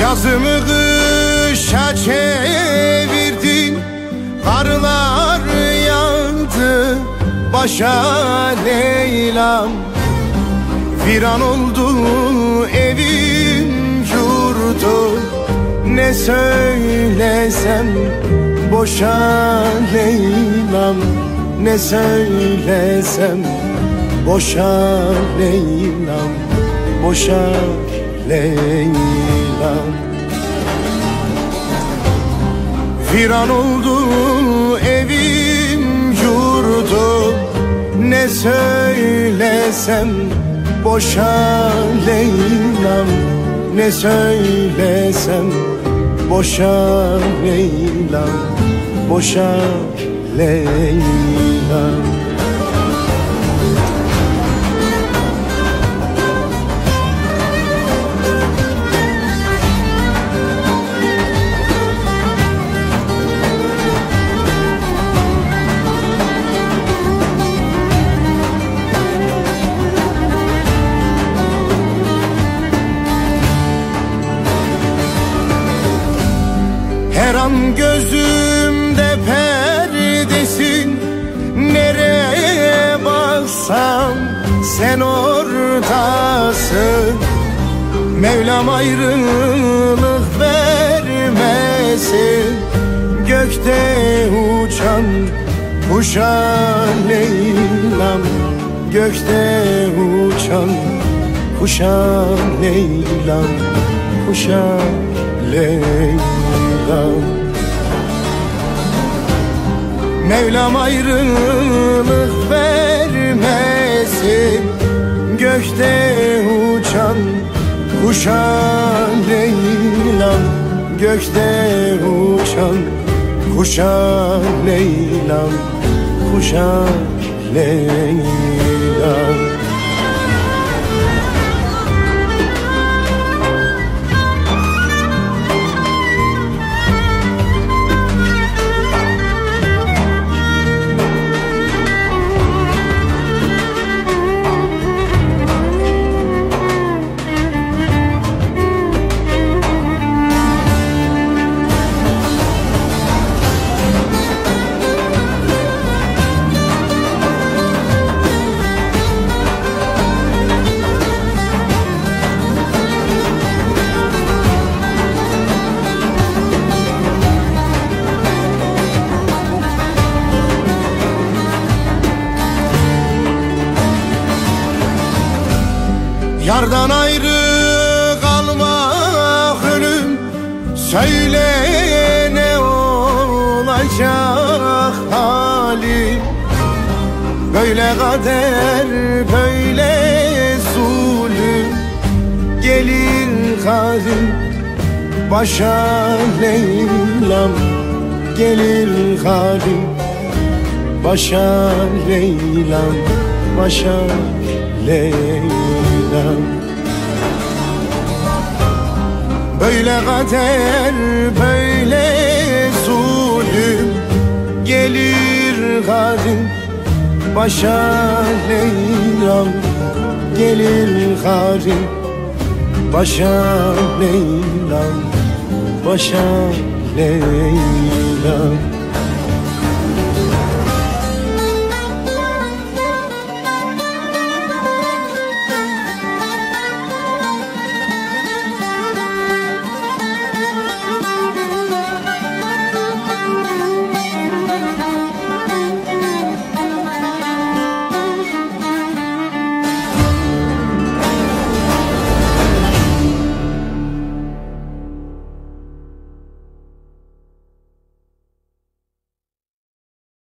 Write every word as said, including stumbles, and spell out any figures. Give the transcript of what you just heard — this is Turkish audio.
Yazımı kışa çevirdin, karlar yağdı başa Leyla'm. Viran oldu evim yurdum, ne söylesem boşa Leyla'm. Ne söylesem boşa Leyla'm, boşa Leyla'm. Viran oldu evim yurdum, ne söylesem boşa Leyla'm. Ne söylesem boşa Leyla'm, boşa Leyla'm. Her an gözümde perdesin, nereye baksam sen oradasın. Mevlam ayrılık vermesin, gökte uçan kuşa Leyla'm. Gökte uçan kuşa Leyla'm, kuşa Leyla'm. Mevlam ayrılık vermesin, gökte uçan kuşa Leyla'm. Gökte uçan kuşa Leyla'm, kuşa Leyla'm. Yardan ayrı kalmak ölüm, söyle ne olacak halim. Böyle kader, böyle zulüm, gelir kadim başa Leyla'm. Gelir kadim başa Leyla'm, başa Leyla'm. Böyle kader, böyle zulüm, gelir kadim başa Leyla'm. Gelir kadim başa Leyla'm, başa Leyla'm.